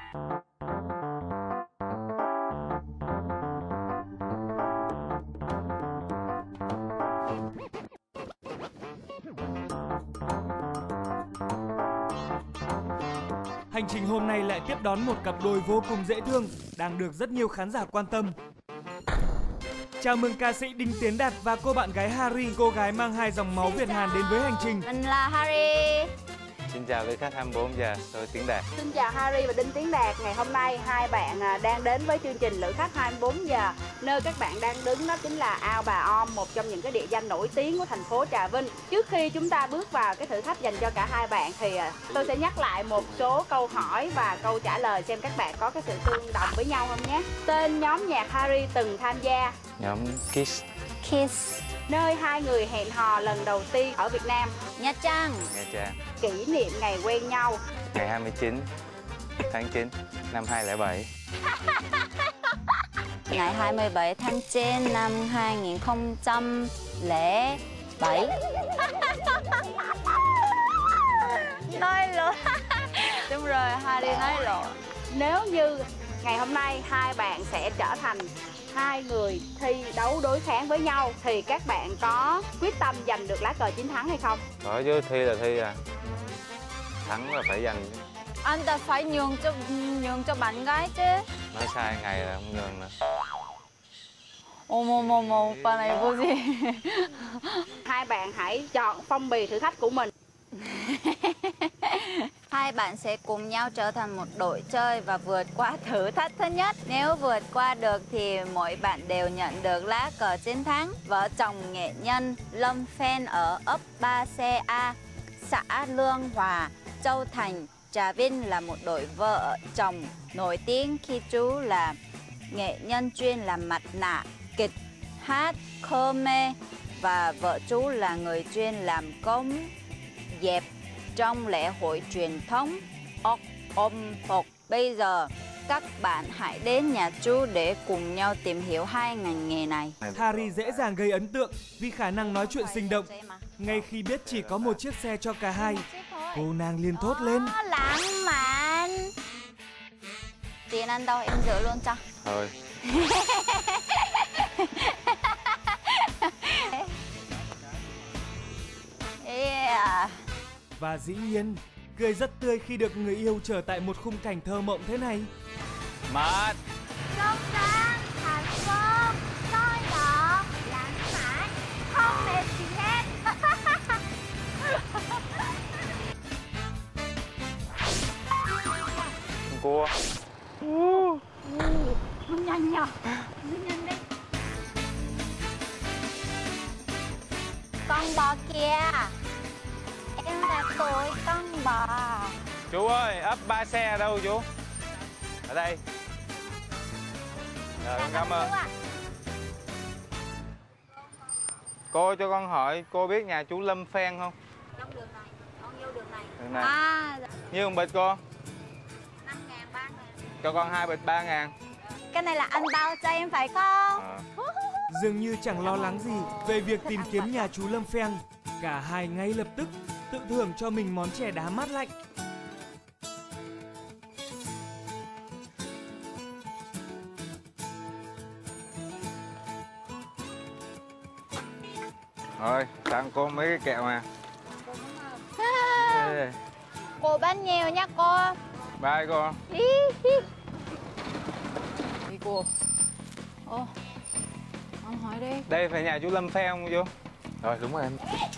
Hành trình hôm nay lại tiếp đón một cặp đôi vô cùng dễ thương, đang được rất nhiều khán giả quan tâm. Chào mừng ca sĩ Đinh Tiến Đạt và cô bạn gái Harry, cô gái mang hai dòng máu Việt Hàn đến với hành trình. Mình là Harry. Xin chào quý khách 24 giờ, tôi Tiến Đạt. Xin chào Harry và Đinh Tiến Đạt. Ngày hôm nay hai bạn đang đến với chương trình Lữ khách 24 giờ. Nơi các bạn đang đứng đó chính là Ao Bà Om, một trong những cái địa danh nổi tiếng của thành phố Trà Vinh. Trước khi chúng ta bước vào cái thử thách dành cho cả hai bạn thì tôi sẽ nhắc lại một số câu hỏi và câu trả lời xem các bạn có cái sự tương đồng với nhau không nhé. Tên nhóm nhạc Harry từng tham gia? Nhóm Kiss. Kiss. Nơi hai người hẹn hò lần đầu tiên ở Việt Nam? Nha Trang. Nha Trang. Kỷ niệm ngày quen nhau? Ngày 29 tháng 9 năm 2007. Ngày 27 tháng 9 năm 2007. Nói lộn. Đúng rồi, Harry nói lộn. Nếu như ngày hôm nay hai bạn sẽ trở thành hai người thi đấu đối kháng với nhau thì các bạn có quyết tâm giành được lá cờ chiến thắng hay không? Có chứ, thi là thi à. Thắng là phải giành. Anh ta phải nhường cho bạn gái chứ. Nói sai ngày là không nhường nữa. Ồ, bà này vô gì? Hai bạn hãy chọn phong bì thử thách của mình. Hai bạn sẽ cùng nhau trở thành một đội chơi và vượt qua thử thách thứ nhất. Nếu vượt qua được thì mỗi bạn đều nhận được lá cờ chiến thắng. Vợ chồng nghệ nhân Lâm Phen ở ấp 3C-A, xã Lương Hòa, Châu Thành, Trà Vinh là một đội vợ chồng nổi tiếng khi chú là nghệ nhân chuyên làm mặt nạ, kịch, hát, Khmer và vợ chú là người chuyên làm cống dẹp trong lễ hội truyền thống Om Phục. Bây giờ các bạn hãy đến nhà chú để cùng nhau tìm hiểu hai ngành nghề này. Harry dễ dàng gây ấn tượng vì khả năng nói chuyện sinh động. Ngay khi biết chỉ có một chiếc xe cho cả hai, cô nàng liền thốt lên. Lãng mạn. Tiền ăn đâu em giữ luôn cho. Thôi. Yeah. Và dĩ nhiên, cười rất tươi khi được người yêu chở tại một khung cảnh thơ mộng thế này. Mệt. Sông Giang, thành phố, soi đỏ, lãng mạn, không mệt gì hết. Cua. Nhanh nhở, nhanh đi. Con bò kìa. Em là tội con bò. Chú ơi, ấp 3C đâu chú? Ở đây. Rồi, con cảm ơn. Cô cho con hỏi, cô biết nhà chú Lâm Phen không? Trong đường này, con vô đường này. Đường này. À, Nhiêu một bịch cô? 5.000, 3.000. Cho con 2 bịch 3.000. Cái này là anh bao cho em phải không? Dường như chẳng lo lắng gì về việc tìm kiếm nhà chú Lâm Phen. Cả hai ngay lập tức tự thưởng cho mình món chè đá mát lạnh. Rồi, tặng cô mấy cái kẹo nè. Cô bán nhiều nha cô. Bye cô. Đi cô. Ồ, ông hỏi đi. Đây phải nhà chú Lâm Phen không chú? Rồi, đúng rồi em.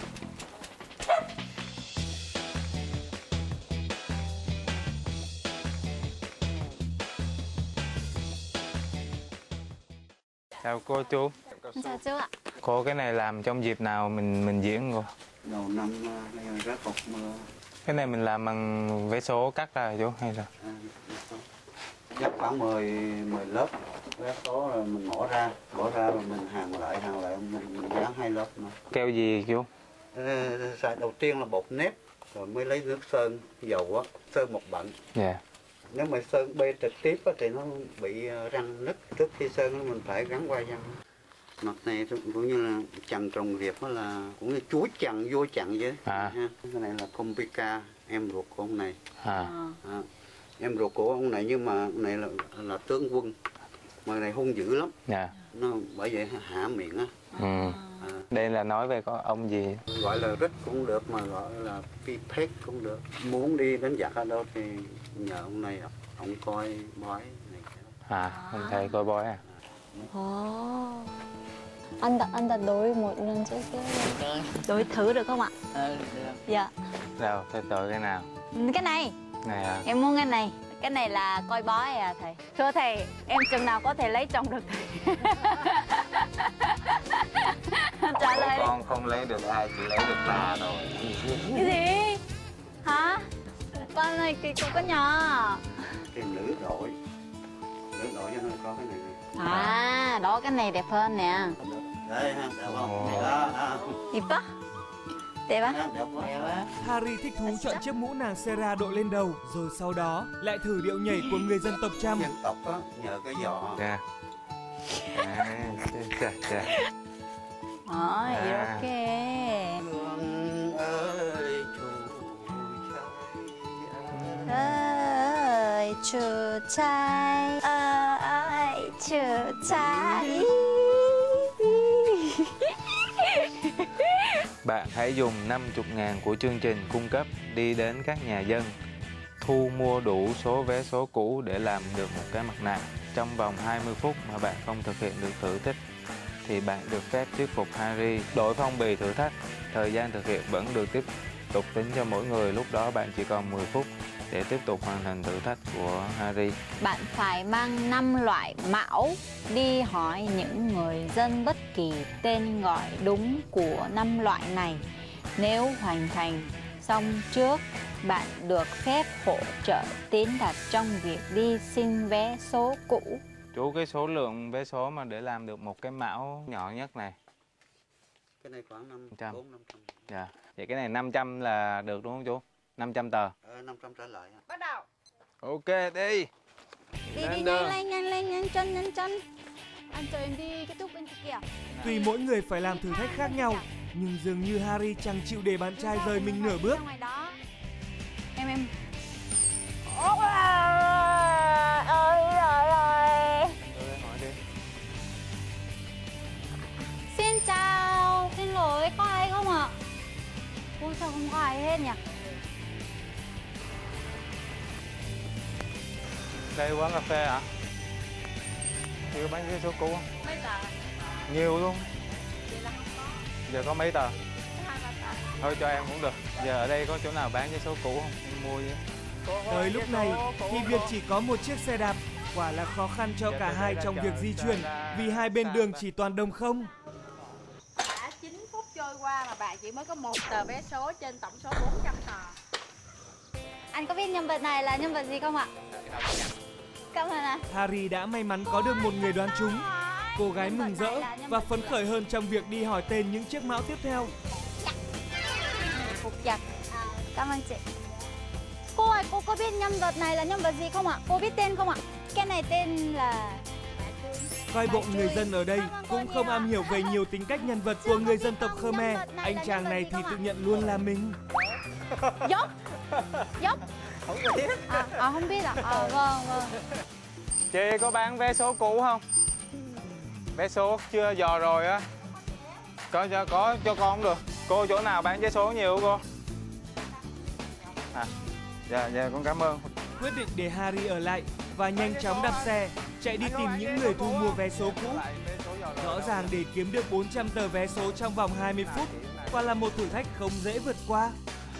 Chào cô chú. Chào chú ạ. Cô cái này làm trong dịp nào mình diễn cô? Đầu năm này rất cục mưa. Cái này mình làm bằng vé số cắt ra chú hay là? Chắc khoảng 10 lớp. Vé số rồi mình bỏ ra rồi mình hàng lại mình dán 2 lớp nữa. Keo gì chú? Xài đầu tiên là bột nếp rồi mới lấy nước sơn dầu á, sơn một bận. Dạ. Nếu mà sơn bê trực tiếp á, thì nó bị răng nứt. Trước khi sơn mình phải gắn qua răng. Mặt này cũng như là chằn trồng Việt đó là cũng như chuối chằn vô chằn vậy. À. Cái này là Kompica, em ruột của ông này. À. em ruột của ông này, nhưng mà ông này là tướng quân, mà này hung dữ lắm. Dạ. Nó bởi vậy hả miệng á. Đây là nói về có ông gì? Gọi là rít cũng được, mà gọi là phi phết cũng được. Muốn đi đánh giặc ở đâu thì nhờ ông này, ông coi bói này. Ông thầy coi bói à? Anh đặt đổi một lần cho đổi thử được không ạ? Được. Dạ. Đâu, thầy tội cái nào? Cái này Này à? em muốn cái này. Cái này là coi bói à thầy? Thưa thầy, em chừng nào có thể lấy chồng được thầy? Trả lời đi. Con không lấy được ai, chỉ lấy được bà thôi. Cái gì? Hả? Con này kỳ cục có nhỏ. Thì lữ đội cho nên có cái này nè. Đó cái này đẹp hơn nè. Đấy ha, đẹp không? Đó. Đẹp á? Đẹp á? Đẹp quá. Harry thích thú chọn chiếc mũ nàng Sarah đội lên đầu, rồi sau đó lại thử điệu nhảy của người dân tộc Chăm. Dân tộc á, nhờ cái giò. Dạ. Chà. Rồi, ok. Hương ơi Ơi chú trai, ơi chú trai. Bạn hãy dùng 50.000 của chương trình cung cấp đi đến các nhà dân, thu mua đủ số vé số cũ để làm được một cái mặt nạ. Trong vòng 20 phút mà bạn không thực hiện được thử thách thì bạn được phép thuyết phục Harry đổi phong bì thử thách. Thời gian thực hiện vẫn được tiếp tục tính cho mỗi người, lúc đó bạn chỉ còn 10 phút để tiếp tục hoàn thành thử thách của Harry. Bạn phải mang 5 loại mão đi hỏi những người dân bất kỳ tên gọi đúng của 5 loại này. Nếu hoàn thành xong trước, bạn được phép hỗ trợ Tiến Đạt trong việc đi xin vé số cũ. Chú, cái số lượng vé số mà để làm được một cái mão nhỏ nhất này. Cái này khoảng 500. 400-500. Dạ. Vậy cái này 500 là được đúng không chú? 500 tờ. 500 trở lại. Bắt đầu. Ok, đi. Đi Lên đi, đường. nhanh lên, nhanh chân. Anh chờ em đi cái túp bên kia. Tuy mỗi người phải làm thử thách khác nhau, nhưng dường như Harry chẳng chịu để bạn trai rời mình nửa bước. Ra ngoài đó. Em. Ôi trời ơi. Hỏi đi. Xin chào, xin lỗi, có ai không ạ? Ôi sao không có ai hết nhỉ? Đây quán cà phê hả? Chưa bán vé số cũ không? Mấy tờ? Nhiều luôn. Vậy là không có. Giờ có mấy tờ? 2-3 tờ. Thôi cho em cũng được. Giờ ở đây có chỗ nào bán vé số cũ không? Em mua đi. Tới lúc này thì việc chỉ có một chiếc xe đạp quả là khó khăn cho cả hai trong việc di chuyển, vì hai bên đường chỉ toàn đồng không. Đã 9 phút trôi qua mà bạn chỉ mới có 1 tờ vé số trên tổng số 400 tờ. Anh có biết nhân vật này là nhân vật gì không ạ? Cảm ơn ạ. Harry đã may mắn có được một người đoán trúng. Cô gái mừng rỡ và phấn khởi hơn trong việc đi hỏi tên những chiếc mão tiếp theo. Phục giặc. Cảm ơn chị. Cô ơi, cô có biết nhân vật này là nhân vật gì không ạ? Cô biết tên không ạ? Cái này tên là... Coi bộ người dân ở đây cũng không am hiểu về nhiều tính cách nhân vật của người dân tộc Khmer. Anh chàng này thì tự nhận luôn là mình. Dốc. Không biết. Không biết ạ. Vâng. Chị có bán vé số cũ không? Vé số chưa dò rồi á. Có cho con không được. Cô chỗ nào bán vé số nhiều cô? Dạ con cảm ơn. Quyết định để Harry ở lại và nhanh chóng đạp xe chạy đi tìm những người thu mua vé số cũ. Rõ ràng để kiếm được 400 tờ vé số trong vòng 20 phút quả là một thử thách không dễ vượt qua.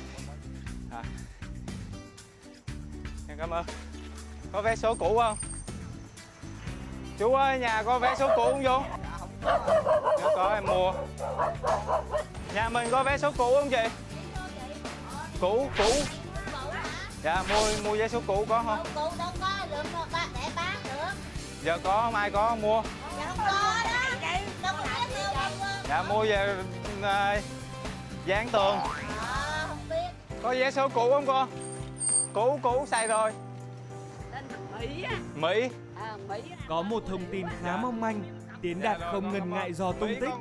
Em cảm ơn. Có vé số cũ không? Chú ơi, nhà có vé số cũ không chú? Nếu có em mua. Nhà mình có vé số cũ không chị? Cũ. Dạ, mua vé số cũ có không? Cũ đâu có lượng để bán được. Giờ có không? Ai có không mua? Dạ không có đó. Đâu có biết đâu. Dạ, mua về dán tường. Không biết. Có vé số cũ không cô? Cũ xài rồi. Tên Mỹ á. Mỹ. Mỹ á. Có một thông tin khá mong manh, Tiến Đạt không ngần ngại dò tung tích.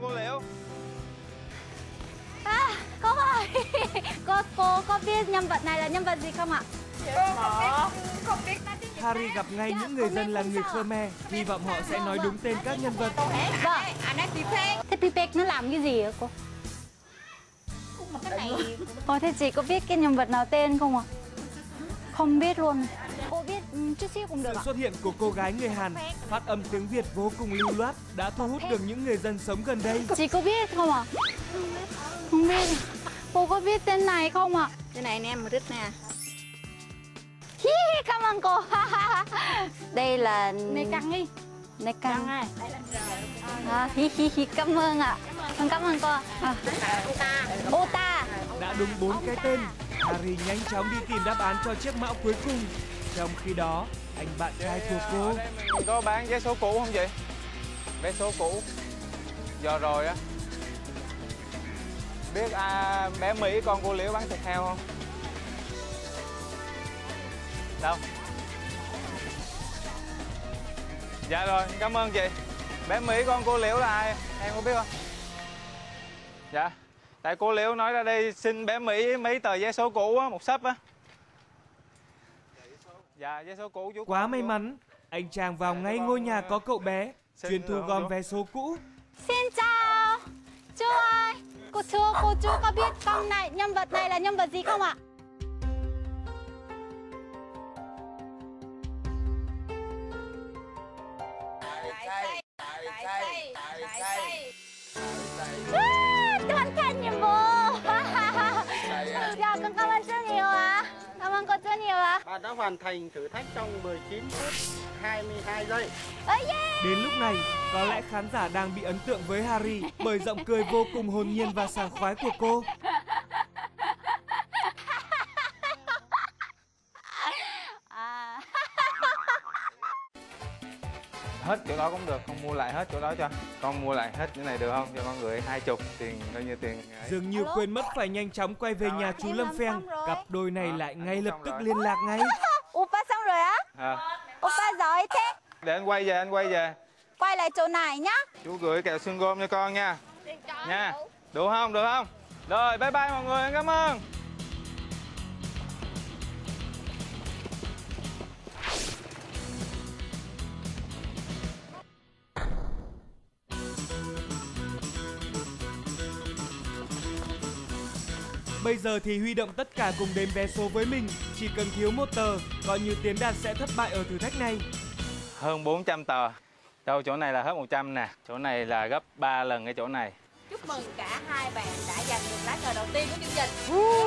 Cô ơi, cô có biết nhân vật này là nhân vật gì không ạ? Harry gặp ngay những người dân là người Khmer, hy vọng họ sẽ nói đúng tên các nhân vật. Vâng. Thế Pipek nó làm cái gì hả cô? Thế chị có biết cái nhân vật nào tên không ạ? Không biết luôn. Cô biết chút xíu cũng được Sự ạ. xuất hiện của cô gái người Hàn phát âm tiếng Việt vô cùng lưu loát đã thu hút được những người dân sống gần đây. Chị có biết không ạ? Không biết. Cô có biết tên này không ạ? Cái này em rít nè. Hi, cảm ơn cô. Đây là... Này căng đi. Này căng. Cảm ơn ạ. Cảm ơn cô. Ota. Đã đúng 4 cái tên, Harry nhanh chóng đi tìm đáp án cho chiếc mão cuối cùng. Trong khi đó, anh bạn trai của cô Mình có bán vé số cũ không chị? Vé số cũ giờ rồi á. Biết bé Mỹ con cô Liễu bán thịt heo không? Đâu? Dạ rồi, cảm ơn chị. Bé Mỹ con cô Liễu là ai? Em có biết không? Dạ. Tại cô Liễu nói ra đây xin bé Mỹ mấy tờ vé số cũ á, một xấp á. Dạ, vé số cũ chú. quá may mắn, anh chàng vào ngay ngôi nhà có cậu bé, chuyên thu gom vé số cũ. Xin chào. Chú ơi, cô chú có biết con này, nhân vật này là nhân vật gì không ạ? Hoàn thành nhiệm vụ. Dạ, con cảm ơn chú nhiều ạ. Cảm ơn cô chú nhiều ạ. Bạn đã hoàn thành thử thách trong 19 phút 22 giây. Đến lúc này, có lẽ khán giả đang bị ấn tượng với Harry bởi giọng cười vô cùng hồn nhiên và sảng khoái của cô. Hết chỗ đó cũng được, con mua lại hết chỗ đó cho. Con mua lại hết chỗ này được không? Cho con gửi 20 tiền, coi như tiền ấy. Dường như quên mất phải nhanh chóng quay về nhà chú Lâm Pheng, cặp đôi này lại ngay lập tức liên lạc ngay. Oppa xong rồi á? Oppa giỏi thế. Để anh quay về. Quay lại chỗ này nhá. Chú gửi kẹo xương gôm cho con nha. Nha. Được không? Rồi, bye bye mọi người, em cảm ơn. Bây giờ thì huy động tất cả cùng đếm vé số với mình, chỉ cần thiếu một tờ, coi như Tiến Đạt sẽ thất bại ở thử thách này. Hơn 400 tờ. Đâu chỗ này là hết 100 nè, chỗ này là gấp 3 lần cái chỗ này. Chúc mừng cả hai bạn đã giành được lá cờ đầu tiên của chương trình.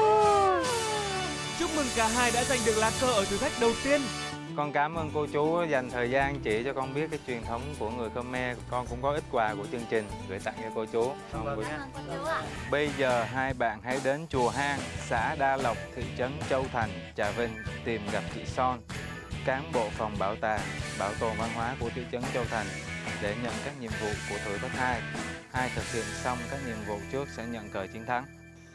Chúc mừng cả hai đã giành được lá cờ ở thử thách đầu tiên. Con cảm ơn cô chú dành thời gian chỉ cho con biết cái truyền thống của người Khmer. Con cũng có ít quà của chương trình gửi tặng cho cô chú. Bây giờ hai bạn hãy đến chùa Hang, xã Đa Lộc, thị trấn Châu Thành, Trà Vinh tìm gặp chị Son, cán bộ phòng bảo tàng, bảo tồn văn hóa của thị trấn Châu Thành để nhận các nhiệm vụ của thử thách 2. Ai thực hiện xong các nhiệm vụ trước sẽ nhận cờ chiến thắng.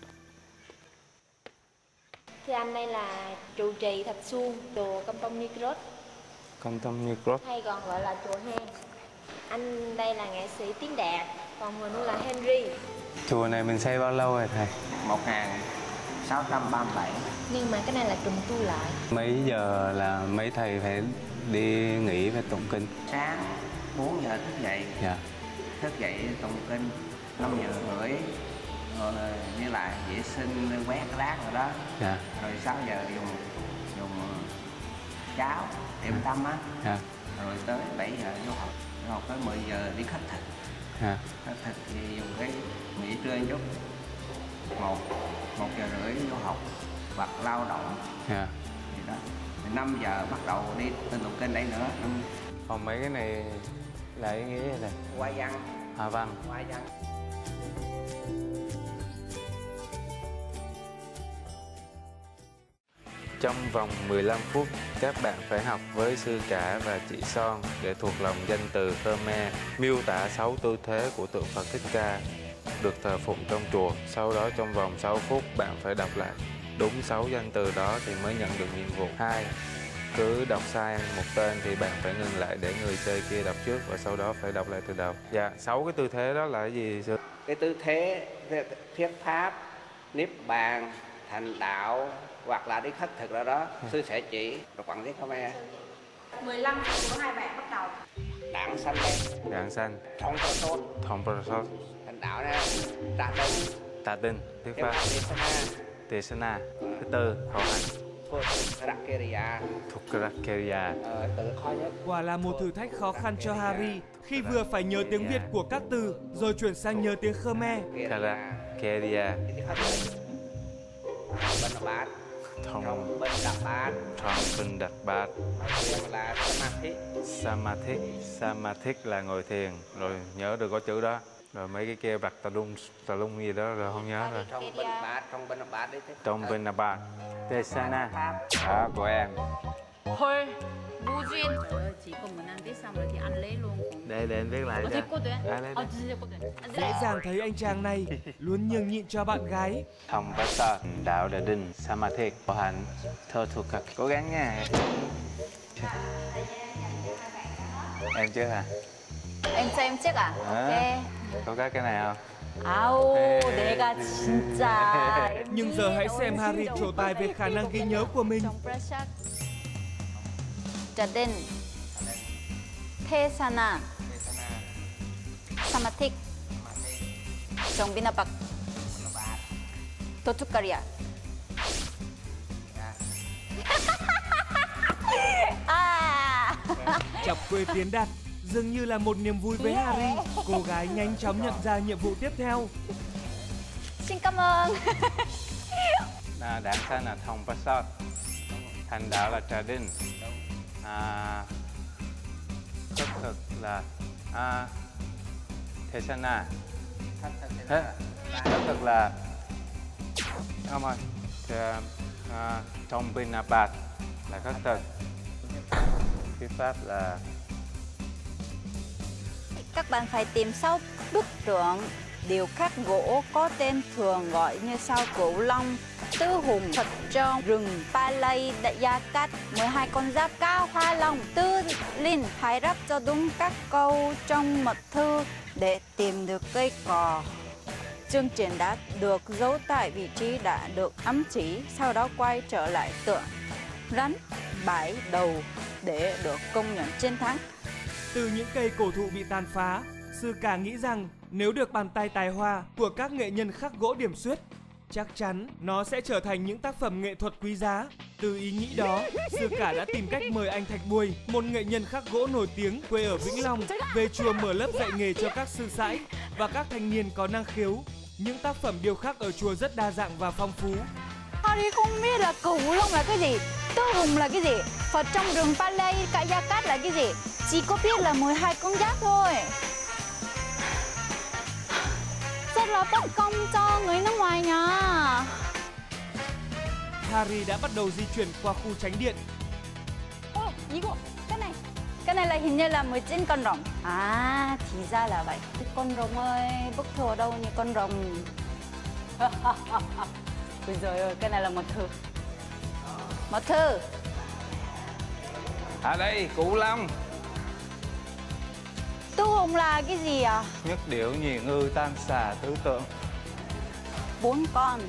Thưa anh, đây là trụ trì Thạch Xuông, chùa Công Tông Ni Krốt, Công Tông Ni Krốt. hay còn gọi là chùa Hang. Anh đây là nghệ sĩ Tiến Đạt, còn người nữa là Henry. Chùa này mình xây bao lâu rồi thầy? 1637. Nhưng mà cái này là trùng tu lại. Mấy giờ là mấy thầy phải đi nghỉ và tụng kinh? Sáng 4 giờ thức dậy. Dạ. Thức dậy tụng kinh 5 giờ rưỡi. Rồi với lại vệ sinh quét rác rồi đó. Dạ. Rồi 6 giờ dùng cháo điểm tâm á. Dạ. Rồi tới 7 giờ vô học. Vô học tới 10 giờ đi khất thực. Dạ. Khất thực thì dùng cái nghỉ trưa chút. 1 giờ rưỡi vô học hoặc lao động. Dạ. Thì đó. Thì 5 giờ bắt đầu đi tên tụng kinh đây nữa. Còn mấy cái này là ý nghĩa gì thầy? Hoa văn. Hoa văn. Hoa văn. Trong vòng 15 phút, các bạn phải học với sư cả và chị Son để thuộc lòng danh từ Khmer, miêu tả 6 tư thế của tượng Phật Thích Ca được thờ phụng trong chùa. Sau đó trong vòng 6 phút, bạn phải đọc lại đúng 6 danh từ đó thì mới nhận được nhiệm vụ 2. Cứ đọc sai một tên thì bạn phải ngừng lại để người chơi kia đọc trước và sau đó phải đọc lại từ đầu. Dạ, 6 cái tư thế đó là cái gì sư? Cái tư thế thuyết pháp, niết bàn, thành đạo, hoặc là đi khất thực nào đó, sư sẽ chỉ rồi bằng tiếng Khmer. 15 phút của hai bạn bắt đầu. Đảng xanh đây. Đảng xanh. Thông Prasot. Thông Prasot. Thành đạo nè. Tạ Đinh. Tạ Đinh. Thuyết pháp. Desana. Thứ tư, khẩu hành. Thukrakeria. Từ khó nhất. Quả là một thử thách khó khăn cho Harry khi vừa phải nhớ tiếng Việt của các từ rồi chuyển sang nhớ tiếng Khmer. Thukrakeria. Thông Bình Đạt Bát. Là Samadhi. Samadhi. Samadhi là ngồi thiền, rồi nhớ được có chữ đó. Rồi mấy cái kia bạc tà lung gì đó rồi không nhớ rồi. Trong Bình Bát đấy. Trong Bình Bát. Desana. Đó của em. Thôi, vô duyên. Trời ơi, chỉ còn một năm viết xong rồi thì ăn lấy luôn. Để anh viết lại cho. Dễ dàng thấy anh chàng này luôn nhường nhịn cho bạn gái. Thông Prasot, đạo Đà Đinh, Samadhi, khẩu hành, thơ thuộc cực. Cố gắng nha. Em trước hả? Em cho em trước à? Ok. Có cái này không? 아우, 내가 진짜. Nhưng giờ hãy xem Harry trổ tài về khả năng ghi nhớ của mình. Jadin, Thesana, Samadhi, Trong Binapak, Totukaria. Chọc quê Tiến Đạt dường như là một niềm vui với Harry. Cô gái nhanh chóng nhận ra nhiệm vụ tiếp theo. Xin cảm ơn. Đảng xanh là Thông Prasot, thành đạo là Trà Đinh, khất thực là Thesana, khất thực là không ơi, Trong Binapat là khất thực, thuyết pháp là. Các bạn phải tìm 6 bức tượng điêu khắc gỗ có tên thường gọi như sau: Cửu Long, Tứ Hùng, Phật trong rừng, Palay, Gia Cát, 12 con giáp cao, Hoa Long, Tư Linh. Hãy ráp cho đúng các câu trong mật thư để tìm được cây cò. Chương trình đã được giấu tại vị trí đã được ám chỉ, sau đó quay trở lại tượng rắn 7 đầu để được công nhận chiến thắng. Từ những cây cổ thụ bị tàn phá, sư cả nghĩ rằng nếu được bàn tay tài hoa của các nghệ nhân khắc gỗ điểm xuyết, chắc chắn nó sẽ trở thành những tác phẩm nghệ thuật quý giá. Từ ý nghĩ đó, sư cả đã tìm cách mời anh Thạch Bùi, một nghệ nhân khắc gỗ nổi tiếng quê ở Vĩnh Long, về chùa mở lớp dạy nghề cho các sư sãi và các thanh niên có năng khiếu. Những tác phẩm điêu khắc ở chùa rất đa dạng và phong phú. Harry không biết là Cửu Long là cái gì, Tứ Hùng là cái gì, Phật trong rừng Palay, cả Gia Cát là cái gì. Chỉ có biết là 12 con giáp thôi. Rất là bất công cho người nước ngoài nha. Harry đã bắt đầu di chuyển qua khu tránh điện. Ô, Cái này là hình như là 19 con rồng. À, thì ra là vậy. Con rồng ơi, bức thư ở đâu nhỉ con rồng? Ôi giời ơi, cái này là mật thư. Mật thư. À đây, Cửu Long. Tứ Hùng là cái gì à? Nhất điểu nhì ngư tam xà tứ tượng. 4 con.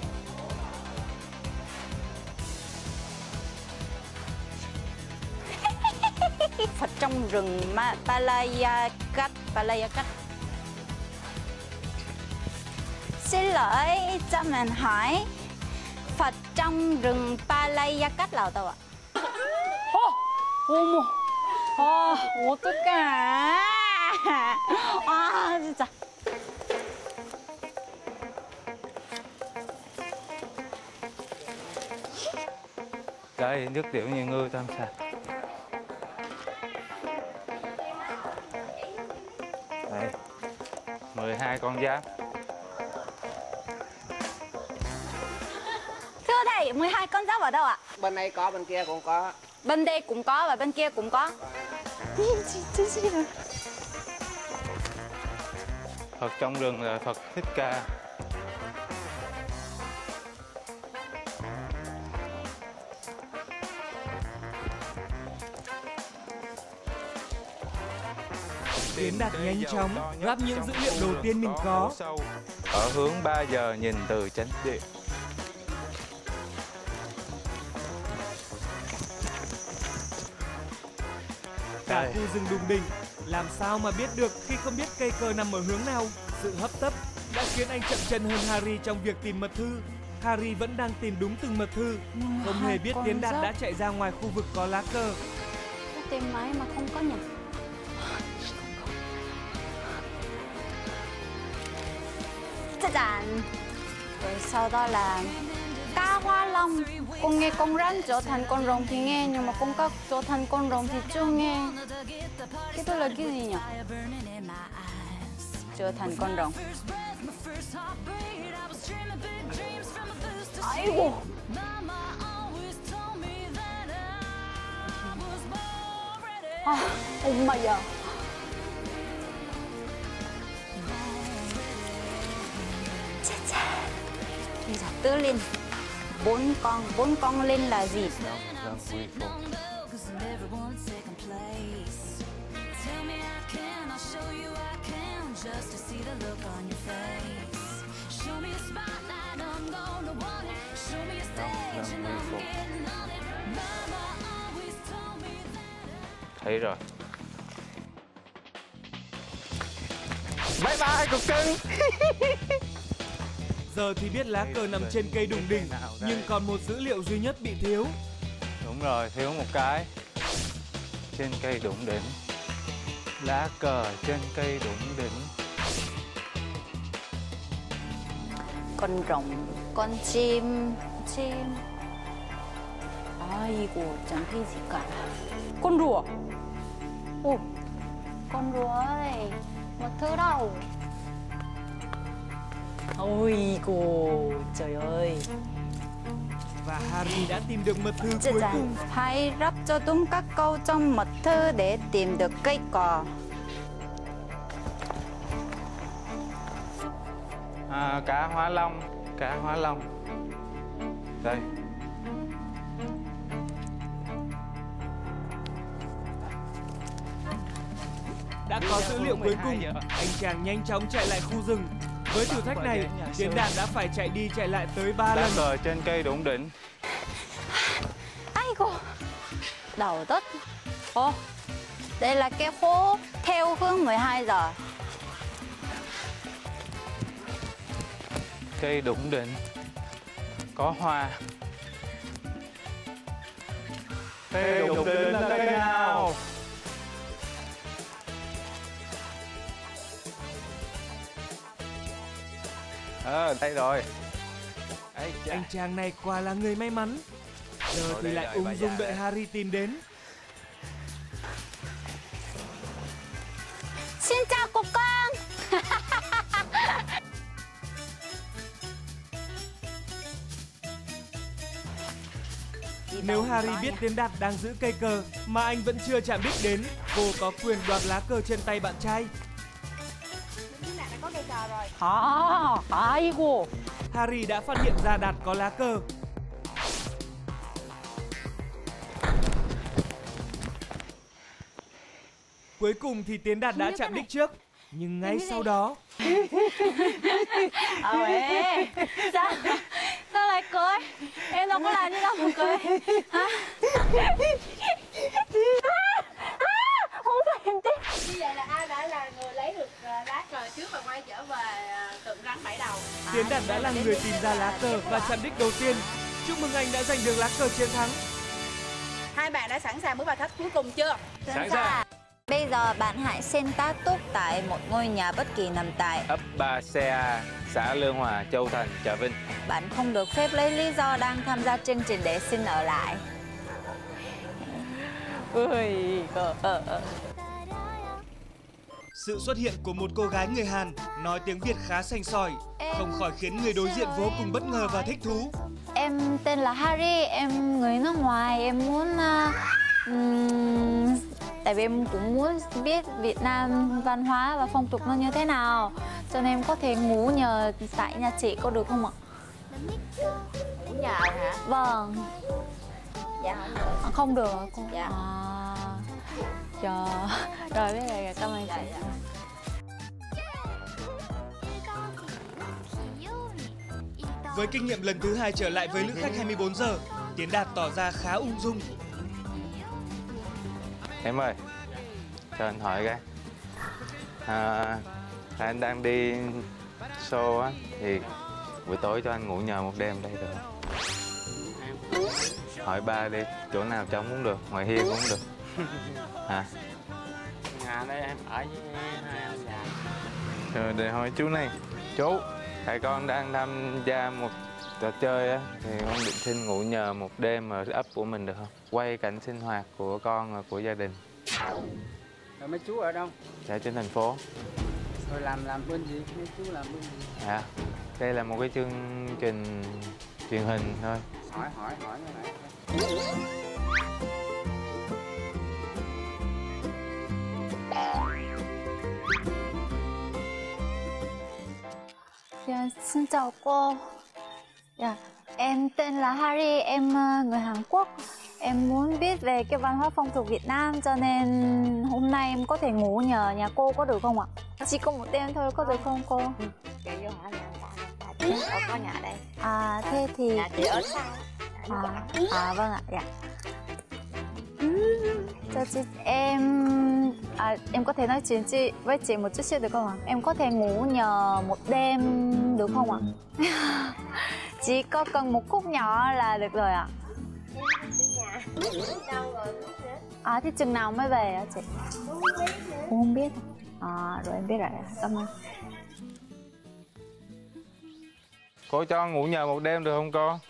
Phật trong rừng Palaya Cát. Xin lỗi cho mình hỏi, Phật trong rừng Palaya Cát là đâu ạ? 어머. 아, 어떡해. 아, 진짜. Đây, nhất điểu nhì ngư tam xà. Đây, 12 con giáp. Thưa thầy, 12 con giáp ở đâu ạ? Bên đây có, bên kia cũng có. Bên đây cũng có và bên kia cũng có. Phật trong rừng là Phật Thích Ca. Tiến Đạt nhanh chóng ráp những dữ liệu đầu tiên mình có. Ở hướng 3 giờ nhìn từ chánh điện. cả khu rừng Đùng Đỉnh. Làm sao mà biết được khi không biết cây cờ nằm ở hướng nào? Sự hấp tấp đã khiến anh chậm chân hơn Harry trong việc tìm mật thư. Harry vẫn đang tìm đúng từng mật thư, không hề biết Tiến Đạt đã chạy ra ngoài khu vực có lá cờ. Tìm mãi mà không có nhỉ? Chắc chắn. Rồi sau đó là cá hoa long. Con nghe con rắn trở thành con rồng thì nghe, nhưng mà con cá trở thành con rồng thì chưa nghe. Cái đó là cái gì nhỉ? Trở thành con rồng. 아이고. 아, 엄마야. Chà. Bây giờ tứ linh. Bốn con linh là gì? Quy phục. Thấy rồi. Bye bye cục cưng. Giờ thì biết lá cờ nằm trên cây Đùng Đỉnh, nhưng còn một dữ liệu duy nhất bị thiếu. Đúng rồi, thiếu một cái. Trên cây Đủng Đỉnh. Lá cờ trên cây Đủng Đỉnh. Con rồng, con chim. 아이고, chẳng thấy gì cả. Con rùa. Ồ, con rùa ơi, một thứ đâu. Ôi cô, trời ơi. Và Harry đã tìm được mật thư cuối cùng. Hãy ráp cho đúng các câu trong mật thư để tìm được cây cờ. Cá hóa long. Đây. Đã có dữ liệu cuối cùng, anh chàng nhanh chóng chạy lại khu rừng. Với thử thách này, Tiến Đạt đã phải chạy đi chạy lại tới 3 lần. Lá cờ trên cây Đủng Đỉnh. Aigoo, đầu đất. Ồ, đây là cái hố theo hướng 12 giờ. Cây Đủng Đỉnh. Có hoa. Cây Đủng Đỉnh là cây nào? Đây rồi. Anh chàng này quả là người may mắn. Giờ thì lại ung dung đợi Harry tìm đến. Xin chào cục con. Nếu Harry biết Tiến Đạt đang giữ cây cờ mà anh vẫn chưa chạm đích đến, cô có quyền đoạt lá cờ trên tay bạn trai. Tiến Đạt đã có cây cờ rồi. 아이고. Harry đã phát hiện ra Đạt có lá cờ. Cuối cùng thì Tiến Đạt đã chạm đích trước. Nhưng ngay sau đó... 왜? sao lại cười? Em đâu có làm gì đâu mà cười. Hả? Không phải em tiếc. Như vậy là ai đã là người lấy được lá cờ trước và quay trở về tượng rắn 7 đầu? Tiến Đạt đã là người tìm ra lá cờ và chạm đích đầu tiên. Chúc mừng anh đã giành được lá cờ chiến thắng. Hai bạn đã sẵn sàng bước vào thách cuối cùng chưa? Sẵn sàng. Bây giờ bạn hãy xin tá túc tại một ngôi nhà bất kỳ nằm tại ấp Ba Xe, xã Lương Hòa, Châu Thành, Trà Vinh. Bạn không được phép lấy lý do đang tham gia chương trình để xin ở lại. Sự xuất hiện của một cô gái người Hàn nói tiếng Việt khá sành sỏi, không khỏi khiến người đối diện vô cùng bất ngờ và thích thú. Em tên là Harry, em người nước ngoài, em muốn tại vì em cũng muốn biết Việt Nam văn hóa và phong tục nó như thế nào, cho nên em có thể ngủ nhờ tại nhà chị có được không ạ? Ngủ nhờ hả? Vâng. Dạ không được. Không được hả cô? Dạ. Trời. Rồi biết rồi, cảm ơn chị. Với kinh nghiệm lần thứ 2 trở lại với lữ khách 24 giờ, Tiến Đạt tỏ ra khá ung dung. Em ơi, cho anh hỏi cái. Anh đang đi show á, thì buổi tối cho anh ngủ nhờ một đêm đây được không? Hỏi ba đi, chỗ nào trống cũng được, ngoài hiên cũng được. Hả? Nhà đây em ở với hai anh già. Rồi để hỏi chú này. Chú, tại con đang tham gia một trò chơi á, thì con định xin ngủ nhờ một đêm ở ấp của mình được không? Quay cảnh sinh hoạt của con và của gia đình. Rồi mấy chú ở đâu? Dạ trên thành phố. Rồi làm bên gì? Mấy chú làm bên gì? Dạ, đây là một cái chương trình truyền hình thôi. Hỏi như vậy. Dạ, xin chào cô. Dạ, em tên là Harry, em người Hàn Quốc. Em muốn biết về cái văn hóa phong tục Việt Nam, cho nên hôm nay em có thể ngủ nhờ nhà cô có được không ạ? Chỉ có một đêm thôi có được không cô? Chị vô hỏi nhà chị ở có nhà đây. À thế thì Nhà chị ở xa. vâng ạ, dạ. Cho chị em có thể nói chuyện với chị một chút xíu được không ạ? Em có thể ngủ nhờ một đêm được không ạ? Chỉ có cần một khúc nhỏ là được rồi ạ. Nhà. Đâu rồi nữa? Thì chừng nào mới về hả chị? Cô không biết. Rồi em biết rồi, cảm ơn. Cô cho ngủ nhờ một đêm được không cô?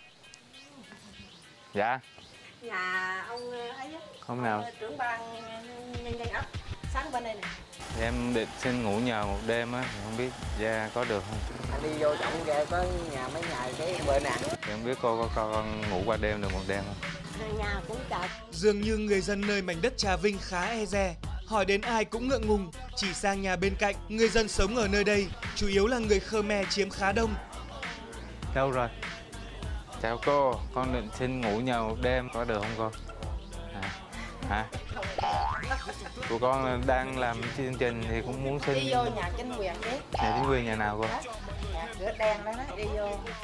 Dạ. Nhà ông ấy á. Hôm nào? Trưởng ban nhân dân ấp sáng bên đây nè. Em định xin ngủ nhờ một đêm á, không biết Gia có được không? Anh đi vô trọng kia có nhà mấy nhà cái bên nè. Thì không biết cô có con ngủ qua đêm được một đêm không? Nhà cũng chật. Dường như người dân nơi mảnh đất Trà Vinh khá e dè. Hỏi đến ai cũng ngượng ngùng, chỉ sang nhà bên cạnh. Người dân sống ở nơi đây chủ yếu là người Khmer chiếm khá đông. Đâu rồi? Chào cô, con định xin ngủ nhờ một đêm có được không cô? Hả? Tụi con đang làm chương trình thì cũng muốn xin. Đi vô nhà chính quyền đi. Nhà chính quyền nhà nào cô? Nhà cửa đen đó, đi vô.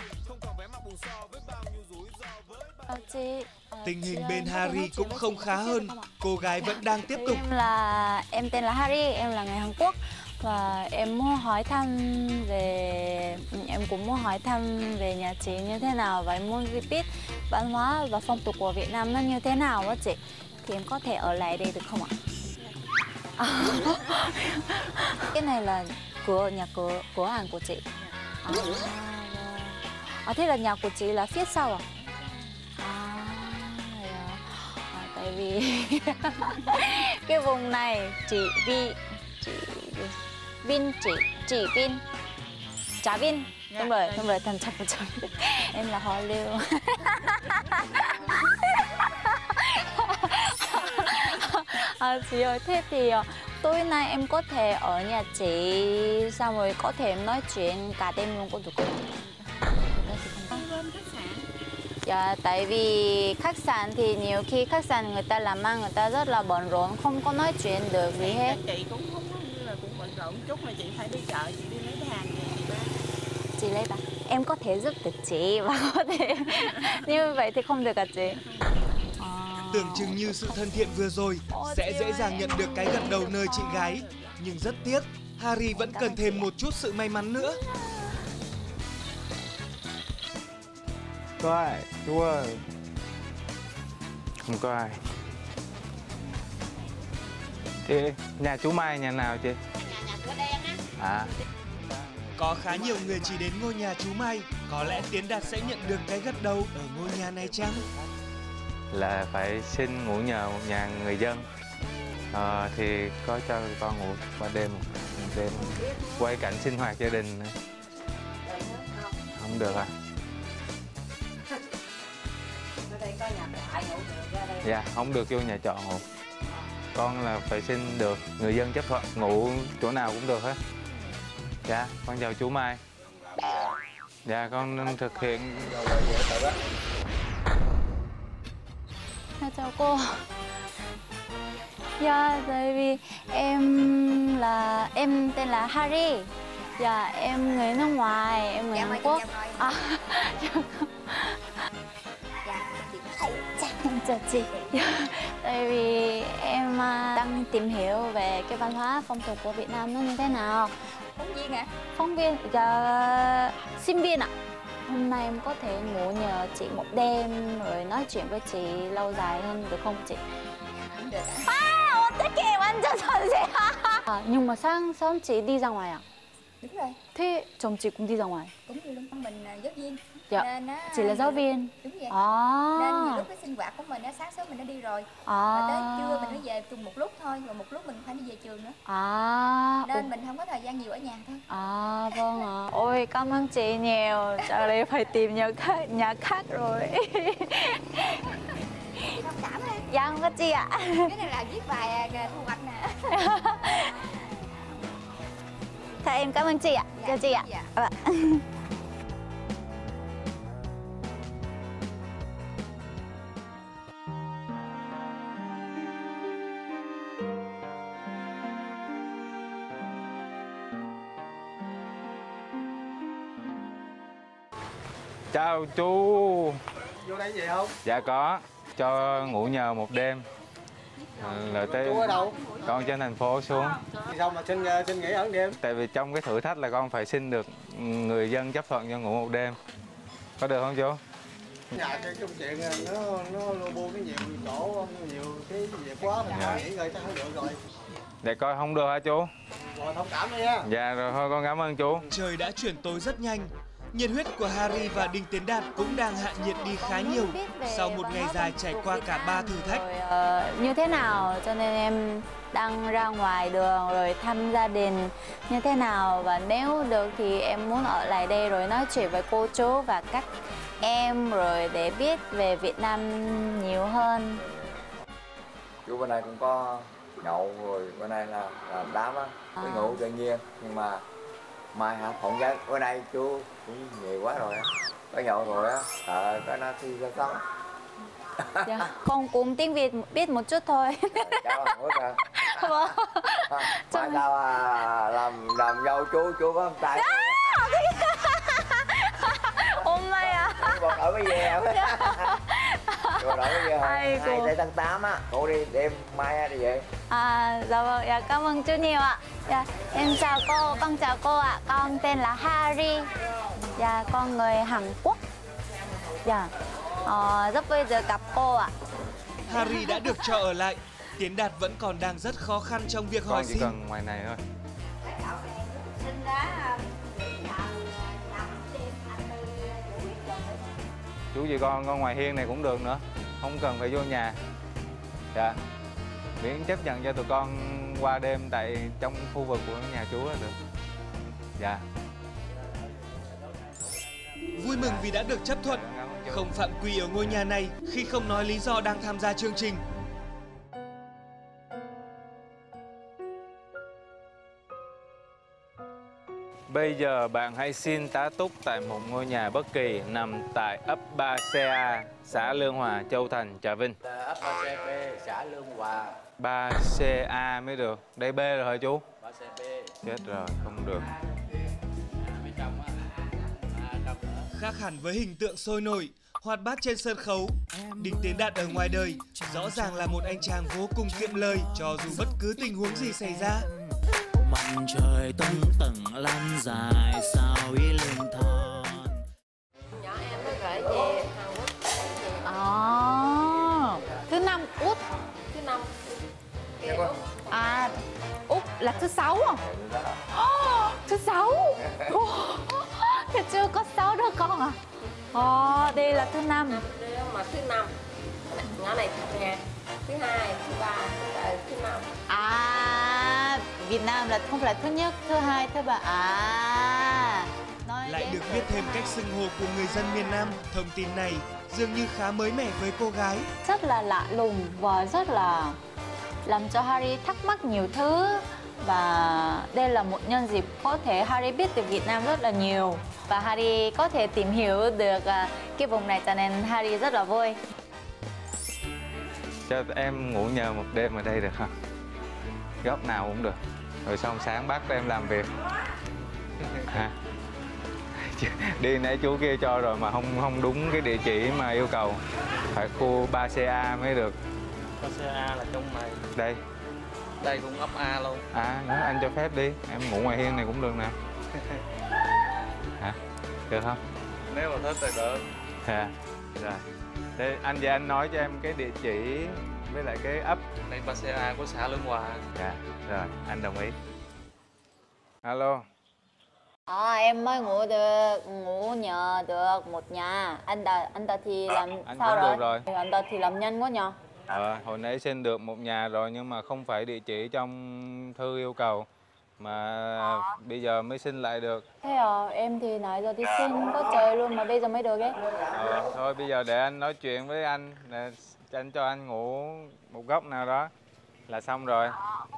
Tình hình bên Harry cũng không khá hơn. Cô gái vẫn đang tiếp tục. Em tên là Harry, em là người Hàn Quốc. Và em cũng muốn hỏi thăm về nhà chị như thế nào, và em muốn biết văn hóa và phong tục của Việt Nam nó như thế nào á chị. Thì em có thể ở lại đây được không ạ? Cái này là nhà cửa hàng của chị. Thế là nhà của chị là phía sau à? Tại vì cái vùng này chị Vin, Trà Vinh. Đúng rồi, thành thật một chút. Em là họ Lưu. Chị ơi, thế thì tối nay em có thể ở nhà chị, xong rồi có thể nói chuyện cả đêm luôn có được không? Dạ, tại vì khách sạn thì nhiều khi khách sạn người ta làm ăn, người ta rất là bận rộn, không có nói chuyện được gì hết. Chị cũng không như là cũng bận rộn chút, mà chị phải đi chợ, chị đi lấy hàng gì chị bán. Chị lấy bán. Em có thể giúp được chị và có thể như vậy thì không được à chị? Tưởng chừng như sự thân thiện vừa rồi sẽ dễ dàng nhận được cái gật đầu nơi chị gái, nhưng rất tiếc, Harry vẫn cần thêm một chút sự may mắn nữa. Có ai? Chú ơi. Không có ai. Chị, nhà chú Mai nhà nào chị? Nhà cửa đen á. Có khá nhiều người chỉ đến ngôi nhà chú Mai. Có lẽ Tiến Đạt sẽ nhận được cái gật đầu ở ngôi nhà này chăng? Là phải xin ngủ nhờ một nhà người dân. Thì có cho con ngủ qua đêm một đêm quay cảnh sinh hoạt gia đình. Không được à? Ở đây có nhà trọ ngủ được ra đây. Dạ, không được vô nhà trọ ngủ. Con là phải xin được người dân chấp thuận ngủ chỗ nào cũng được hết. Dạ, con chào chú Mai. Dạ, con thực hiện. Chào cô. Dạ, tại vì em tên là Harry. Dạ, em người nước ngoài, em người Hàn Quốc. Dạ chị. Tại vì em đang tìm hiểu về cái văn hóa phong tục của Việt Nam nó như thế nào. Phóng viên hả? Phóng viên, dạ, sinh viên ạ. Hôm nay em có thể ngủ nhờ chị một đêm rồi nói chuyện với chị lâu dài hơn được không chị? Được. 어떡해, 완전 선생. Nhưng mà sáng sớm chị đi ra ngoài à? Đúng rồi. Thế chồng chị cũng đi ra ngoài? Cũng như luôn. Mình là giáo viên. Dạ. Nên á, Chị là giáo viên. Đúng vậy. À. Nên nhiều lúc cái sinh hoạt của mình á, sáng sớm mình đã đi rồi. À. Và tới trưa mình mới về cùng một lúc thôi, rồi một lúc mình phải đi về trường nữa. À. Nên mình không có thời gian nhiều ở nhà thôi. À vâng ạ. Ôi cảm ơn chị nhiều. Chắc là phải tìm nhà khác rồi. Chị thông cảm đi. Dạ không có chị ạ. Cái này là viết bài thu hoạch nè. Thôi em cảm ơn chị ạ. Dạ, Chào chị ạ. dạ. Dạ. Chào chú. Vô đây gì không? Dạ có, cho ngủ nhờ một đêm. Lợi tới Chú ở đâu? con trên thành phố xuống. Thì sao mà xin nghỉ ở đêm? Tại vì trong cái thử thách là con phải xin được người dân chấp thuận cho ngủ một đêm. Có được không chú? Nhà cái công chuyện nó buông cái nhiều chỗ, nhiều cái việc quá mình Dạ. nghỉ rồi chắc không được rồi. Để coi không được hả chú? Rồi thông cảm đi nha. Dạ rồi thôi con cảm ơn chú. Trời đã chuyển tối rất nhanh. Nhiệt huyết của Harry và Đinh Tiến Đạt cũng đang hạ nhiệt đi khá nhiều sau một ngày dài trải qua cả 3 thử thách. Như thế nào cho nên em đang ra ngoài đường rồi thăm gia đình như thế nào, và nếu được thì em muốn ở lại đây rồi nói chuyện với cô chú và các em rồi để biết về Việt Nam nhiều hơn. Chú bên này cũng có nhậu rồi, bên này là đám á, cái ngủ tự nhiên, nhưng mà mai hả phỏng vấn bữa nay chú cũng nhiều quá rồi á, có nhậu rồi á, cái nó thi ra sống. Dạ. Con cũng tiếng Việt biết một chút thôi. Cháu không biết hả? Vâng. Mai sao làm dâu chú có một tay. 엄마야. Còn ở cái về rồi đổi cái về hồi 2 tháng 8 á, ngủ đi đêm mai đi vậy. À, dạ vâng, dạ cảm ơn chú nhiều ạ. Dạ, em chào cô, con chào cô ạ. Con tên là Harry. Dạ, con người Hàn Quốc. Dạ, rất vui được gặp cô ạ. Harry đã được cho ở lại. Tiến Đạt vẫn còn đang rất khó khăn trong việc hỏi Con chỉ xin. cần ngoài này thôi. Chú gì con ngoài hiên này cũng được nữa, không cần phải vô nhà. Dạ, miễn chấp nhận cho tụi con qua đêm tại trong khu vực của nhà chú là được. Dạ. Vui mừng vì đã được chấp thuận, không phạm quy ở ngôi nhà này khi không nói lý do đang tham gia chương trình. Bây giờ bạn hãy xin tá túc tại một ngôi nhà bất kỳ nằm tại ấp Ba Ca, xã Lương Hòa, Châu Thành, Trà Vinh. Ấp Ba CP, xã Lương Hòa. 3CA mới được. Đây B rồi hả chú? 3CP. Chết rồi, không được. Khác hẳn với hình tượng sôi nổi, hoạt bát trên sân khấu, Đinh Tiến Đạt ở ngoài đời rõ ràng là một anh chàng vô cùng kiệm lời cho dù bất cứ tình huống gì xảy ra. Mặt trời tung tầng lan dài sao ý lên thon. Nhỏ em mới gửi về Hàn Quốc. Thứ năm Út. Thứ năm. À, Út là thứ sáu không? Thứ sáu. Thì chưa có 6 đứa con à? Đây là thứ năm. Mà thứ năm. Nhỏ này nè. Thứ hai, thứ ba, thứ năm. À, Việt Nam là không phải là thứ nhất, thứ hai, thứ ba. Lại được biết thêm cách xưng hô của người dân miền Nam. Thông tin này dường như khá mới mẻ với cô gái. Rất là lạ lùng và rất là làm cho Harry thắc mắc nhiều thứ. Và đây là một nhân dịp có thể Harry biết được Việt Nam rất là nhiều. Và Harry có thể tìm hiểu được cái vùng này, cho nên Harry rất là vui. Cho em ngủ nhờ một đêm ở đây được không? Góc nào cũng được. Rồi xong sáng bắt em làm việc. À. Đi nãy chú kia cho rồi mà không đúng cái địa chỉ mà yêu cầu. Phải khu 3CA mới được. 3CA là trong này. Đây. Đây cũng ấp A luôn. À, nếu anh cho phép đi, em ngủ ngoài hiên này cũng được nè. Hả? Được không? Nếu mà thích thì được. Dạ. Rồi. Đây, anh và anh nói cho em cái địa chỉ với lại cái ấp. Đây 3CA của xã Lương Hòa. Dạ, rồi, anh đồng ý. Alo. Em mới ngủ nhờ được một nhà. Anh ta thì làm Anh sao cũng rồi? được rồi. Anh ta thì làm nhanh quá nhờ. Hồi nãy xin được một nhà rồi nhưng mà không phải địa chỉ trong thư yêu cầu. Mà bây giờ mới xin lại được. Thế em thì nãy giờ đi xin có trời luôn mà bây giờ mới được ấy. Thôi bây giờ để anh nói chuyện với anh. Để anh cho anh ngủ một góc nào đó là xong rồi.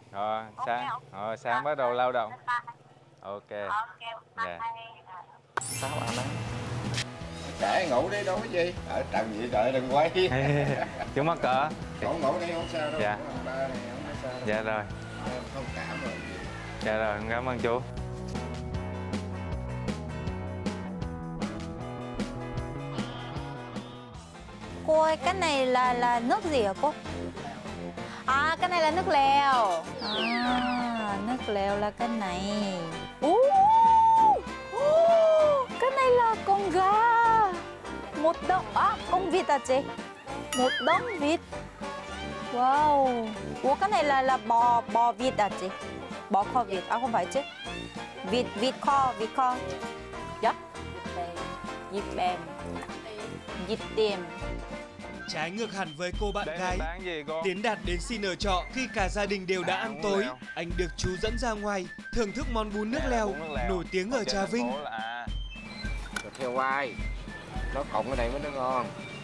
Sáng bắt đầu lao động. Ok. Dạ. Sao anh ấy? Để ngủ đi đâu có gì. Ở trần vậy trời đừng quay. Chú mắc cỡ. Ngủ đi không sao đâu. Dạ. Ba này không có sao đâu. Dạ rồi. Em thông cảm rồi. Dạ rồi, cảm ơn chú. Cô ơi, cái này là nước gì hả cô? À, cái này là nước lèo. Nước lèo là cái này. Cái này là con gà. Một đống, con vịt à chị? Một đống vịt. Wow. Ủa, cái này là bò vịt à chị? Bò kho vịt, không phải chứ? Vịt kho. Dạ. Vịt bèm. Vịt tiềm. Trái ngược hẳn với cô bạn Đây gái, bán gì cô? Tiến Đạt đến xin ở trọ khi cả gia đình đều đã ăn tối. Anh được chú dẫn ra ngoài thưởng thức món bún nước lèo nổi tiếng ở Trà Vinh. Rồi theo quay, nó cộng cái này mới nó ngon.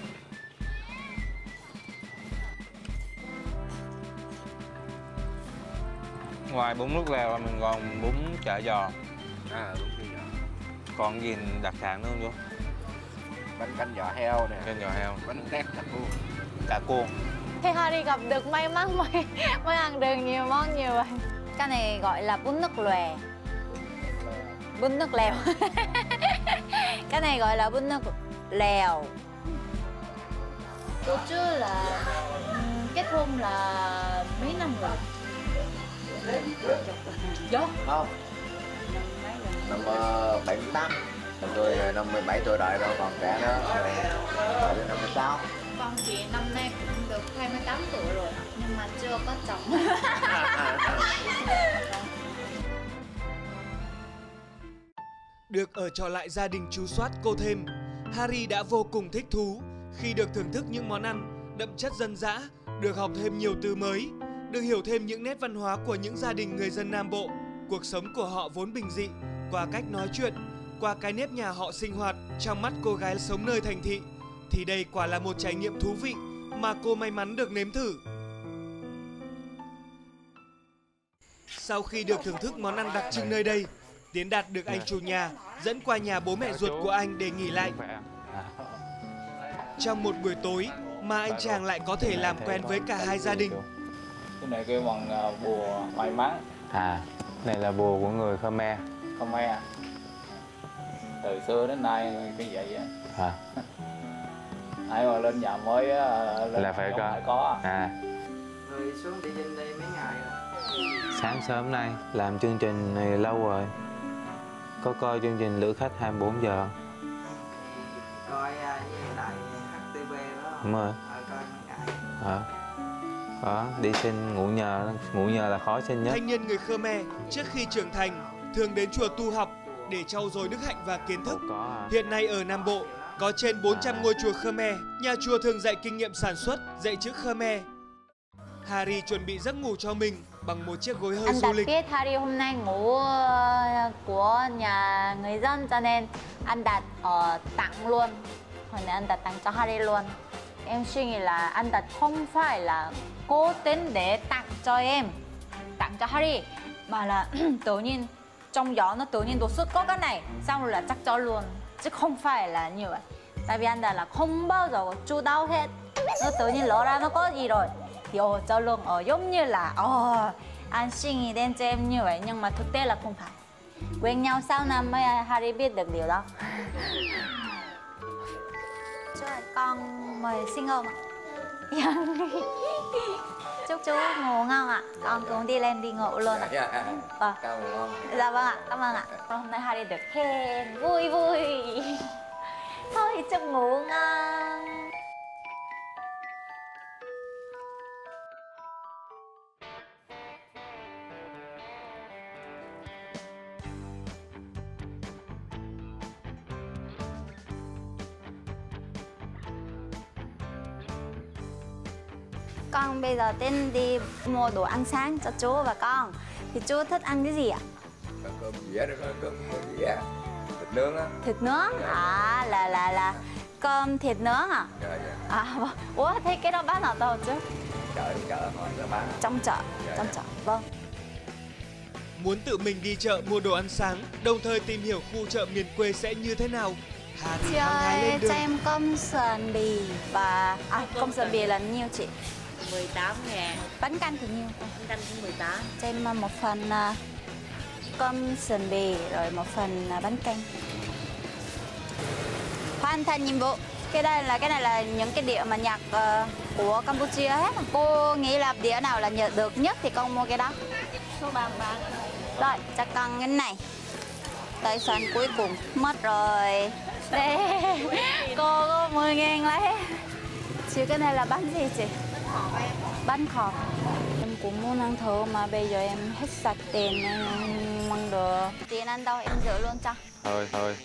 Ngoài bún nước lèo là mình còn bún chả giò. Bún chả giò. Còn gì đặc sản nữa không chú? Bánh canh giò heo nè. Canh giò heo. Bánh tét cà cuông. Cà cuông. Thế Harry gặp được may mắn mới ăn được nhiều món như vậy. Cái này gọi là bún nước lòe. Bún nước lèo. Cái này gọi là bún nước lèo. Cô chú là kết hôn là mấy năm rồi? Dạ. Không. Năm 78. Tôi năm 17 tuổi đời rồi, còn trẻ đó là năm 16. Con chị năm nay cũng được 28 tuổi rồi nhưng mà chưa có chồng. Được ở trọ lại gia đình chú Soát cô Thêm, Harry đã vô cùng thích thú khi được thưởng thức những món ăn đậm chất dân dã, được học thêm nhiều từ mới, được hiểu thêm những nét văn hóa của những gia đình người dân Nam Bộ. Cuộc sống của họ vốn bình dị, qua cách nói chuyện, qua cái nếp nhà họ sinh hoạt. Trong mắt cô gái sống nơi thành thị thì đây quả là một trải nghiệm thú vị mà cô may mắn được nếm thử. Sau khi được thưởng thức món ăn đặc trưng nơi đây, Tiến Đạt được anh chủ nhà dẫn qua nhà bố mẹ ruột của anh để nghỉ lại. Trong một buổi tối mà anh chàng lại có thể làm quen với cả hai gia đình. Cái này kêu bằng bùa may mắn. Này là bùa của người Khmer. Khmer. Từ xưa đến nay cái vậy á. Ai mà lên nhà mới là phải có. Rồi xuống địa danh đây mấy ngày rồi? Sáng sớm nay làm chương trình này lâu rồi. Có coi chương trình Lữ Khách 24 giờ. Coi với lại HTV đó. Đúng rồi. Coi mấy ngày. Có, đi xin ngủ nhờ là khó xin nhất. Thanh niên người Khmer trước khi trưởng thành thường đến chùa tu học để trau dồi đức hạnh và kiến thức. Hiện nay ở Nam Bộ có trên 400 ngôi chùa Khmer, nhà chùa thường dạy kinh nghiệm sản xuất, dạy chữ Khmer. Harry chuẩn bị giấc ngủ cho mình bằng một chiếc gối hơi Anh du Đạt lịch. biết Harry hôm nay ngủ của nhà người dân cho nên anh Đạt tặng luôn. Hồi nãy anh Đạt tặng cho Harry luôn. Em suy nghĩ là anh Đạt không phải là cố tình để tặng cho em, tặng cho Harry, mà là tự nhiên trong gió nó tự nhiên đột xuất có cái này, xong rồi là chắc cho luôn, chứ không phải là như vậy. Tại vì anh Đạt là không bao giờ có chu đáo hết, nó tự nhiên lỡ ra nó có gì rồi thì cho luôn, giống như là anh suy nghĩ đến cho em như vậy nhưng mà thực tế là không phải. Quen nhau sau năm mới Harry biết được điều đó. con mời xin ôm ạ. Chúc chú ngủ ngon ạ. Con cũng đi lên đi ngủ luôn ạ. Vâng. Dạ vâng ạ, cảm ơn ạ. Hôm nay Harry được khen vui vui. Thôi chúc ngủ ngon. Con bây giờ tên đi mua đồ ăn sáng cho chú và con. Thì chú thích ăn cái gì ạ? Cơm dĩa đó, cơm dĩa. Thịt nướng á. Thịt nướng? À là cơm thịt nướng à? Dạ, dạ. À, ủa thế cái đó bán ở đâu chứ? Chợ họ sẽ bán. Trong chợ, Dạ, trong dạ. chợ, vâng. Muốn tự mình đi chợ mua đồ ăn sáng, đồng thời tìm hiểu khu chợ miền quê sẽ như thế nào, Harry Chị hăng hái ơi, lên đường. cho em cơm sườn bì và... À, cơm sườn bì là nhiêu chị? 18.000. Bánh canh thì nhiêu? Bánh canh cũng 18. Cho em một phần cơm sườn bì rồi một phần bánh canh. Hoàn thành nhiệm vụ. Cái này là những cái đĩa mà nhạc của Campuchia hết. Cô nghĩ là đĩa nào là nhận được nhất thì con mua cái đó. Số 33. Rồi, cho con cái này. Tới phần cuối cùng mất rồi. Đây, cô có 10.000 lấy. Chị cái này là bánh gì chị? Bánh khọt. Em cũng muốn ăn thử mà bây giờ em hết sạch tiền nên em ăn được. Tiền ăn đâu em giữ luôn cho. Thôi.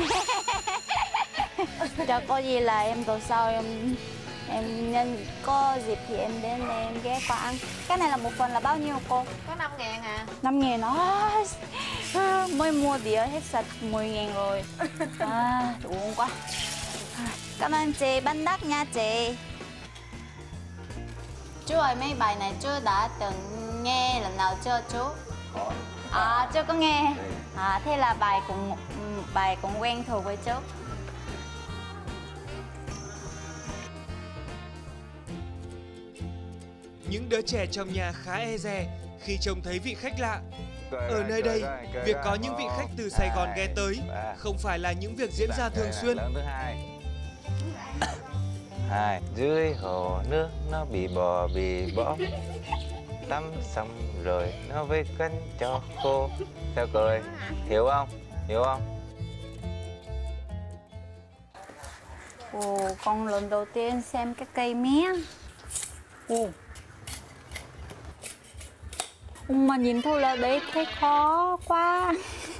Cho có gì là em tuần sau em nhân có dịp thì em đến đây em ghé qua ăn. Cái này là một phần là bao nhiêu cô? Có 5.000 à. 5.000 nó mới mua đĩa hết sạch 10.000 rồi. À, uống quá. Cảm ơn chị, bánh đắt nha chị. Chú ơi, mấy bài này chú đã từng nghe lần nào chưa chú? À, chưa có nghe. À, thế là bài cũng quen thuộc với chú. Những đứa trẻ trong nhà khá e dè khi trông thấy vị khách lạ. Ở nơi đây, việc có những vị khách từ Sài Gòn ghé tới không phải là những việc diễn ra thường xuyên. Lần thứ hai. Dưới hồ nước nó bị bò bị bõm, tắm xong rồi nó với cánh cho khô. Sao cười? Hiểu không? Ồ, con lần đầu tiên xem cái cây mía. Ồ, mà nhìn thôi là đấy thấy khó quá.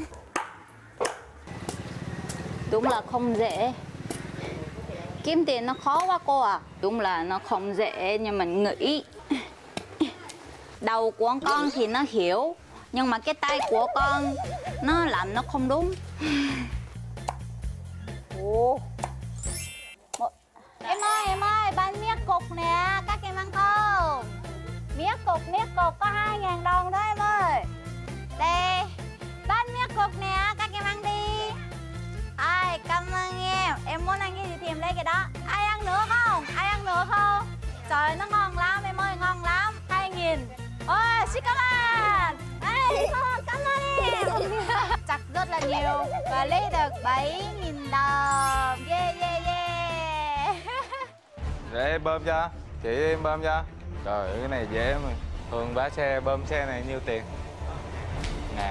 Đúng là không dễ. Kiếm tiền nó khó quá cô à. Đúng là nó không dễ nhưng mình nghĩ. Đầu của con thì nó hiểu, nhưng mà cái tay của con nó làm nó không đúng. Ồ. Em ơi, bánh mía cục nè, các em ăn không? Mía cục có 2.000 đồng thôi em ơi. Đây, bánh mía cục nè, các em ăn đi. Ai, cảm ơn em muốn ăn cái gì thì em lấy cái đó. Ai ăn nữa không? Trời, nó ngon lắm em ơi, ngon lắm. 2.000. Ôi, xin cảm ơn. Cảm ơn em. Chắc rất là nhiều và lấy được 7.000 đồng. Yeah. Để em bơm cho. Chị em bơm cho. Trời ơi, cái này dễ mà. Thường bá xe bơm xe này nhiêu tiền? 1.000.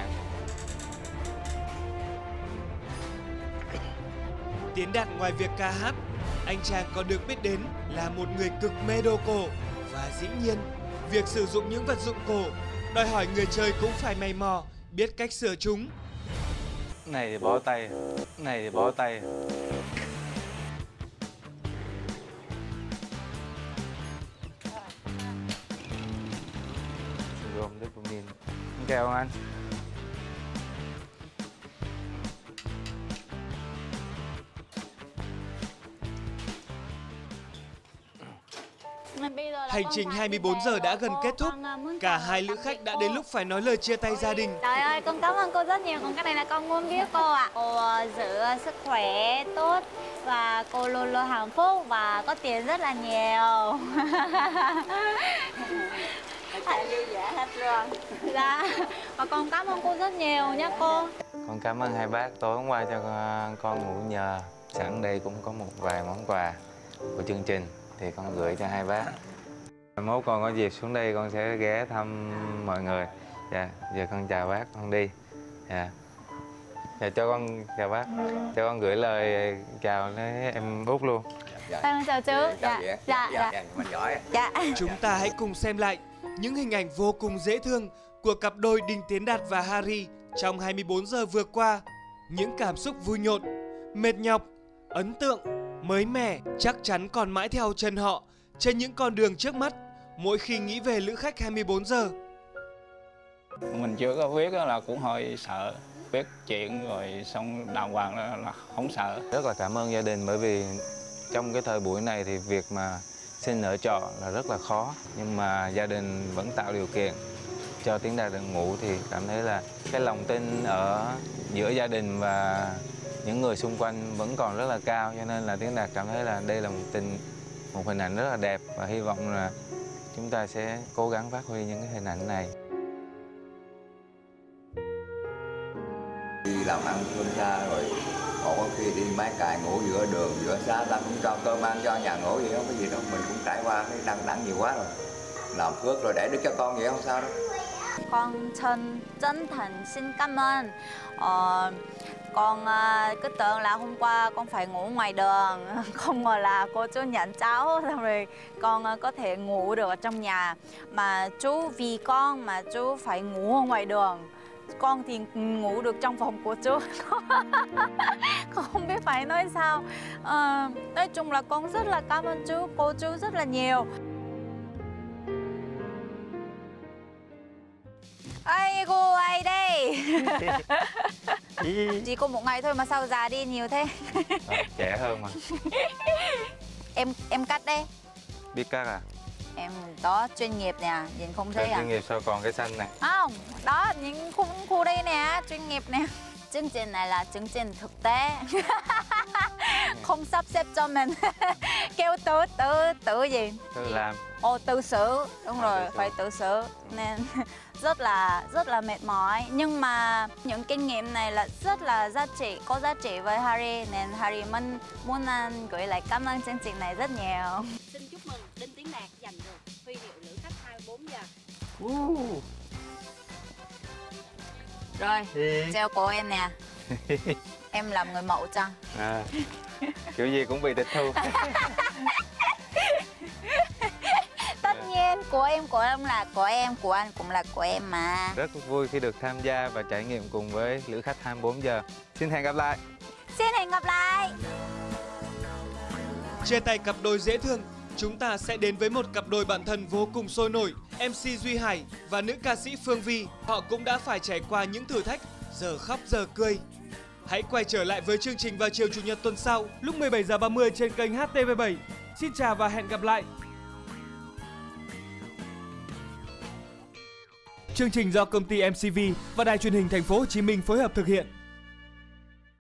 Tiến Đạt ngoài việc ca hát, anh chàng còn được biết đến là một người cực mê đồ cổ. Và dĩ nhiên, việc sử dụng những vật dụng cổ đòi hỏi người chơi cũng phải mày mò, biết cách sửa chúng. Này thì bó tay. Gồm dopamine. Kèo không anh? Hành trình 24 giờ đã gần kết thúc. Cả hai lữ khách đã đến lúc phải nói lời chia tay gia đình. Trời ơi, con cảm ơn cô rất nhiều. Còn cái này là con muốn biết cô ạ. Cô giữ sức khỏe tốt và cô luôn luôn hạnh phúc và có tiền rất là nhiều. Vui vẻ hết luôn. Dạ. Và con cảm ơn cô rất nhiều nhé cô. Con cảm ơn hai bác tối hôm qua cho con ngủ nhờ. Sẵn đây cũng có một vài món quà. của chương trình thì con gửi cho hai bác. Mốt con có dịp xuống đây con sẽ ghé thăm mọi người. Dạ, giờ con chào bác, con đi. Dạ. Dạ, cho con chào bác. Cho con gửi lời chào đến em Út luôn. Con chào chú. Mình giỏi. Dạ. Chúng ta hãy cùng xem lại những hình ảnh vô cùng dễ thương của cặp đôi Đinh Tiến Đạt và Harry trong 24 giờ vừa qua. Những cảm xúc vui nhộn, mệt nhọc, ấn tượng, mới mẻ chắc chắn còn mãi theo chân họ trên những con đường trước mắt mỗi khi nghĩ về Lữ khách 24 giờ. Mình chưa có viết là cũng hơi sợ, viết chuyện rồi xong đàng hoàng là không sợ. Rất là cảm ơn gia đình, bởi vì trong cái thời buổi này thì việc mà xin ở trọ là rất là khó, nhưng mà gia đình vẫn tạo điều kiện cho Tiến Đạt được ngủ, thì cảm thấy là cái lòng tin ở giữa gia đình và những người xung quanh vẫn còn rất là cao, cho nên là Tiến Đạt cảm thấy là đây là một hình ảnh rất là đẹp, và hy vọng là chúng ta sẽ cố gắng phát huy những cái hình ảnh này. Đi làm ăn phương xa rồi, còn có khi đi máy cày ngủ giữa đường giữa xa, ta cũng cho cơm ăn cho nhà ngủ gì không có gì đâu, mình cũng trải qua cái đắng nhiều quá rồi, làm phước rồi để đức cho con vậy không sao đâu. Con chân thành xin cảm ơn. Con cứ tưởng là hôm qua con phải ngủ ngoài đường, không ngờ là cô chú nhận cháu xong rồi con có thể ngủ được ở trong nhà. Mà chú vì con mà chú phải ngủ ở ngoài đường, con thì ngủ được trong phòng của chú. Con không biết phải nói sao. Nói chung là con rất là cảm ơn chú, cô chú rất là nhiều. Aigoo, ai đây? Chỉ có một ngày thôi mà sao già đi nhiều thế? Trẻ hơn mà. Em cắt đấy. Biết cắt à? Em đó chuyên nghiệp nè, nhìn không thấy à? Chuyên nghiệp sao còn cái xanh này? Không, đó những khu đây nè, chuyên nghiệp nè. Chương trình này là chương trình thực tế. Không sắp xếp cho mình. Kêu tự gì? Tự làm. Tự xử, đúng rồi, phải tự xử. Nên rất là mệt mỏi. Nhưng mà những kinh nghiệm này là rất là có giá trị với Harry. Nên Harry muốn gửi lại cảm ơn chương trình này rất nhiều. Xin chúc mừng Đinh Tiến Đạt giành được huy hiệu Lữ khách 24 giờ. Rồi, treo cổ em nè. Em làm người mẫu cho. Kiểu gì cũng bị tịch thu. Tất nhiên, của em là của em, của anh cũng là của em mà. Rất vui khi được tham gia và trải nghiệm cùng với Lữ khách 24 giờ. Xin hẹn gặp lại. Xin hẹn gặp lại. Chia tay cặp đôi dễ thương, chúng ta sẽ đến với một cặp đôi bạn thân vô cùng sôi nổi. MC Duy Hải và nữ ca sĩ Phương Vi, họ cũng đã phải trải qua những thử thách, giờ khóc giờ cười. Hãy quay trở lại với chương trình vào chiều Chủ nhật tuần sau lúc 17h30 trên kênh HTV7. Xin chào và hẹn gặp lại. Chương trình do công ty MCV và Đài Truyền hình Thành phố Hồ Chí Minh phối hợp thực hiện.